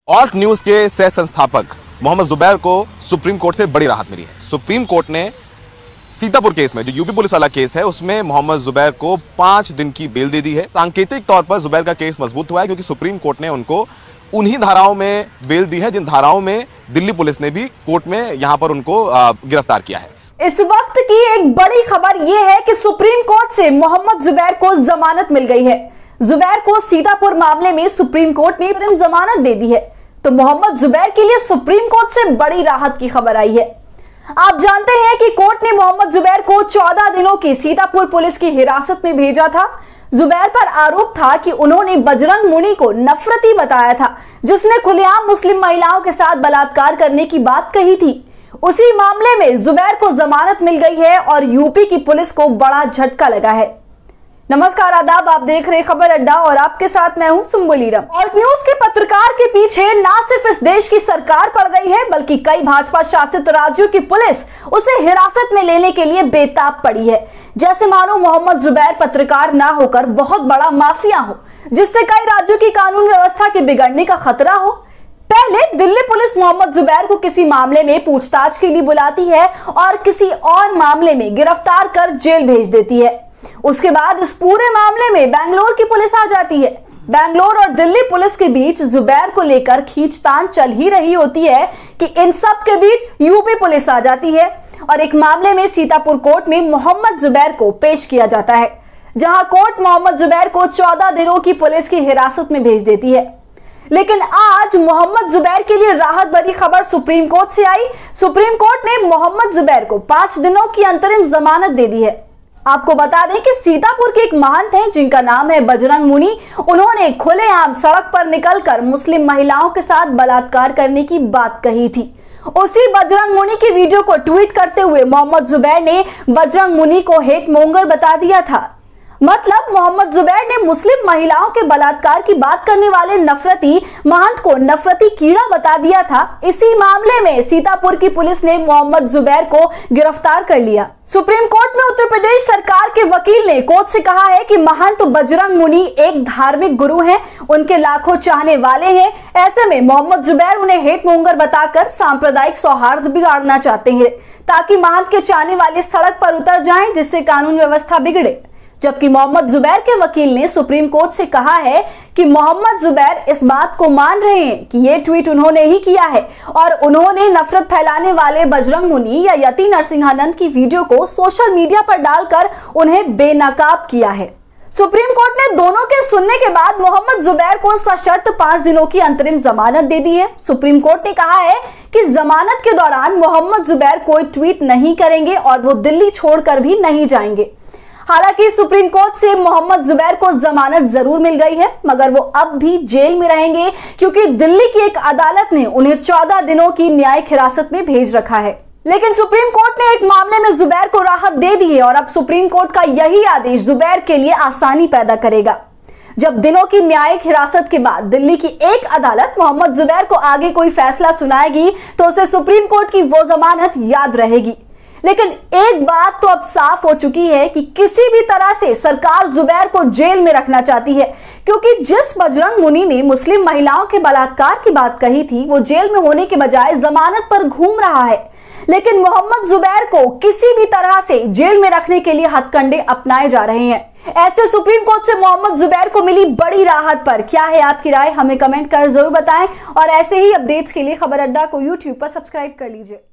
Alt news के सह संस्थापक मोहम्मद जुबैर को सुप्रीम कोर्ट से बड़ी राहत मिली है। सुप्रीम कोर्ट ने सीतापुर केस में, जो यूपी पुलिस वाला केस है, उसमें मोहम्मद जुबैर को 5 दिन की बेल दे दी है। सांकेतिक तौर पर जुबैर का केस मजबूत हुआ है क्योंकि सुप्रीम कोर्ट ने उनको उन्हीं धाराओं में बेल दी है जिन धाराओं में दिल्ली पुलिस ने भी कोर्ट में यहां पर उनको गिरफ्तार किया है। इस वक्त की एक बड़ी खबर यह है कि सुप्रीम कोर्ट से मोहम्मद जुबैर को जमानत मिल गई है। जुबैर को सीतापुर मामले में सुप्रीम कोर्ट ने जमानत दे दी है, तो मोहम्मद जुबैर के लिए सुप्रीम कोर्ट से बड़ी राहत की खबर आई है। आप जानते हैं कि कोर्ट ने मोहम्मद जुबैर को 14 दिनों की सीतापुर पुलिस की हिरासत में भेजा था। जुबैर पर आरोप था कि उन्होंने बजरंग मुनि को नफरती बताया था, जिसने खुलेआम मुस्लिम महिलाओं के साथ बलात्कार करने की बात कही थी। उसी मामले में जुबैर को जमानत मिल गई है और यूपी की पुलिस को बड़ा झटका लगा है। नमस्कार, आदाब, आप देख रहे खबर अड्डा और आपके साथ मैं हूं सुम्बुलीरम। ऑल्ट न्यूज के पत्रकार के पीछे ना सिर्फ इस देश की सरकार पड़ गई है, बल्कि कई भाजपा शासित राज्यों की पुलिस उसे हिरासत में लेने के लिए बेताब पड़ी है। जैसे मानो मोहम्मद जुबैर पत्रकार ना होकर बहुत बड़ा माफिया हो, जिससे कई राज्यों की कानून व्यवस्था के बिगड़ने का खतरा हो। पहले दिल्ली पुलिस मोहम्मद जुबैर को किसी मामले में पूछताछ के लिए बुलाती है और किसी और मामले में गिरफ्तार कर जेल भेज देती है। उसके बाद इस पूरे मामले में बेंगलोर की पुलिस आ जाती है। बेंगलोर और दिल्ली पुलिस के बीच जुबैर को लेकर खींचतान चल ही रही होती है कि इन सब के बीच यूपी पुलिस आ जाती है और एक मामले में सीतापुर कोर्ट में मोहम्मद जुबैर को पेश किया जाता है, जहां कोर्ट मोहम्मद जुबैर को 14 दिनों की पुलिस की हिरासत में भेज देती है। लेकिन आज मोहम्मद जुबैर के लिए राहत भरी खबर सुप्रीम कोर्ट से आई। सुप्रीम कोर्ट ने मोहम्मद जुबैर को 5 दिनों की अंतरिम जमानत दे दी है। आपको बता दें कि सीतापुर के एक महंत हैं जिनका नाम है बजरंग मुनि। उन्होंने खुलेआम सड़क पर निकलकर मुस्लिम महिलाओं के साथ बलात्कार करने की बात कही थी। उसी बजरंग मुनि की वीडियो को ट्वीट करते हुए मोहम्मद जुबैर ने बजरंग मुनि को हेट मोंगर बता दिया था। मतलब मोहम्मद जुबैर ने मुस्लिम महिलाओं के बलात्कार की बात करने वाले नफरती महंत को नफरती कीड़ा बता दिया था। इसी मामले में सीतापुर की पुलिस ने मोहम्मद जुबैर को गिरफ्तार कर लिया। सुप्रीम कोर्ट में उत्तर प्रदेश सरकार के वकील ने कोर्ट से कहा है कि महंत बजरंग मुनि एक धार्मिक गुरु हैं, उनके लाखों चाहने वाले हैं। ऐसे में मोहम्मद जुबैर उन्हें हेट मोंगर बताकर सांप्रदायिक सौहार्द बिगाड़ना चाहते हैं, ताकि महंत के चाहने वाले सड़क पर उतर जाएं, जिससे कानून व्यवस्था बिगड़े। जबकि मोहम्मद जुबैर के वकील ने सुप्रीम कोर्ट से कहा है कि मोहम्मद जुबैर इस बात को मान रहे हैं कि ये ट्वीट उन्होंने ही किया है और उन्होंने नफरत फैलाने वाले बजरंग मुनि या यति नरसिंहानंद की वीडियो को सोशल मीडिया पर डालकर उन्हें बेनकाब किया है। सुप्रीम कोर्ट ने दोनों के सुनने के बाद मोहम्मद जुबैर को सशर्त 5 दिनों की अंतरिम जमानत दे दी है। सुप्रीम कोर्ट ने कहा है कि जमानत के दौरान मोहम्मद जुबैर कोई ट्वीट नहीं करेंगे और वो दिल्ली छोड़कर भी नहीं जाएंगे। हालांकि सुप्रीम कोर्ट से मोहम्मद जुबैर को जमानत जरूर मिल गई है, मगर वो अब भी जेल में रहेंगे क्योंकि दिल्ली की एक अदालत ने उन्हें 14 दिनों की न्यायिक हिरासत में भेज रखा है। लेकिन सुप्रीम कोर्ट ने एक मामले में जुबैर को राहत दे दी है और अब सुप्रीम कोर्ट का यही आदेश जुबैर के लिए आसानी पैदा करेगा। जब दिनों की न्यायिक हिरासत के बाद दिल्ली की एक अदालत मोहम्मद जुबैर को आगे कोई फैसला सुनाएगी, तो उसे सुप्रीम कोर्ट की वो जमानत याद रहेगी। लेकिन एक बात तो अब साफ हो चुकी है कि किसी भी तरह से सरकार जुबैर को जेल में रखना चाहती है, क्योंकि जिस बजरंग मुनि ने मुस्लिम महिलाओं के बलात्कार की बात कही थी, वो जेल में होने के बजाय जमानत पर घूम रहा है। लेकिन मोहम्मद जुबैर को किसी भी तरह से जेल में रखने के लिए हथकंडे अपनाए जा रहे हैं। ऐसे सुप्रीम कोर्ट से मोहम्मद जुबैर को मिली बड़ी राहत पर क्या है आपकी राय, हमें कमेंट कर जरूर बताएं और ऐसे ही अपडेट्स के लिए खबर अड्डा को यूट्यूब पर सब्सक्राइब कर लीजिए।